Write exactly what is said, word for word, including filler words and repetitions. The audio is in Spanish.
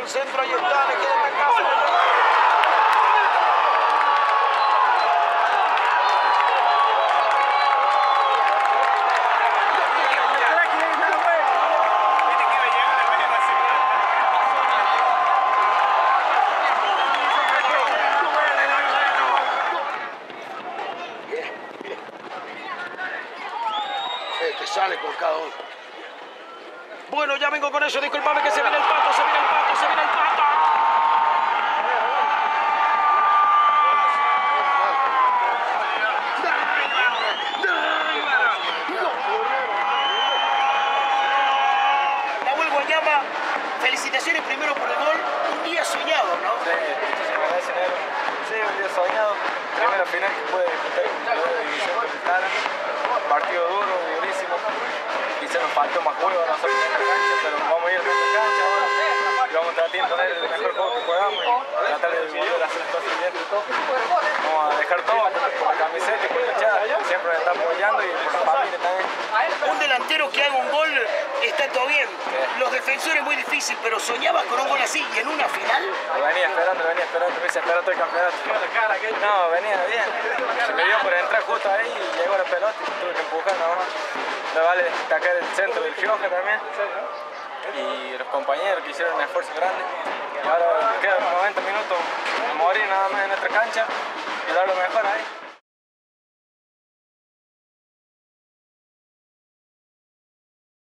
el centro, ahí está, le queda en casa. Que sale con cada uno. Bueno, ya vengo con eso, disculpame que se viene el pato, se viene el pato, se viene el pato. Nahuel Guayama, felicitaciones primero por el gol, un día soñado, ¿no? Sí, muchísimas gracias, Nero. Sí, un día soñado, primera final que pude disputar con la división capital, partido duro, durísimo. Quizá nos faltó más juego a nosotros en nuestra cancha, pero vamos a ir a nuestra cancha ahora y vamos a tratar de poner el mejor juego que podamos y tratar de volver a hacer las cosas bien. Vamos a dejar todo por la camiseta y por la hinchada, siempre nos está apoyando y por la familia también. Un delantero que haga un gol está todo bien. Los defensores muy difícil, pero soñabas con un gol así y en una final. Lo venía esperando, lo venía esperando, me hice esperar todo el campeonato. No, venía bien. Se me dio por entrar justo ahí y llegó la pelota y tuve que empujar nada más. Me vale destacar el centro del Fioja también. Y los compañeros que hicieron un esfuerzo grande. Y ahora quedan noventa minutos de morir nada más en nuestra cancha y dar lo mejor ahí.